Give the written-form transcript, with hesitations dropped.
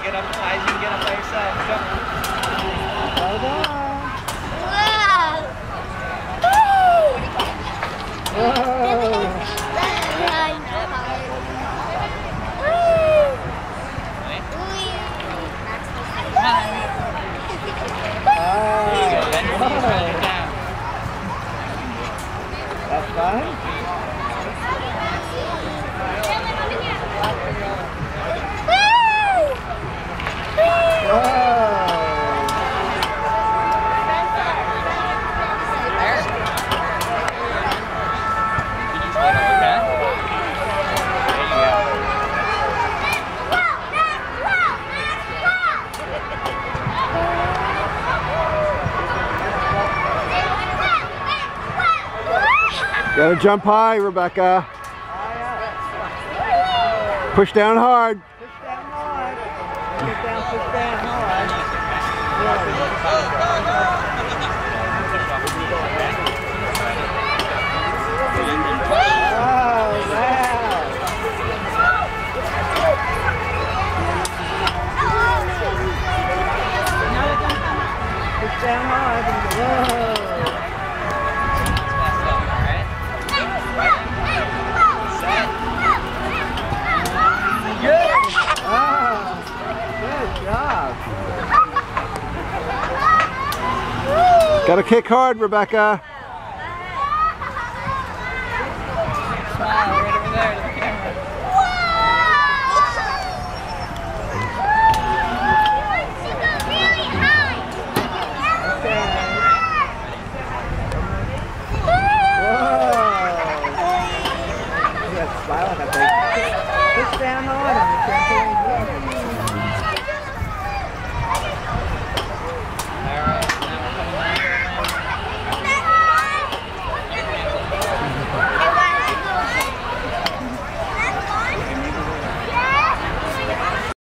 get up as high as you can get up by yourself. Jump. Hold on. That's fun. Gotta jump high, Rebecca. Push down hard. Push down hard. Push down hard. Oh, wow. Push down hard. Whoa. Gotta kick hard, Rebecca.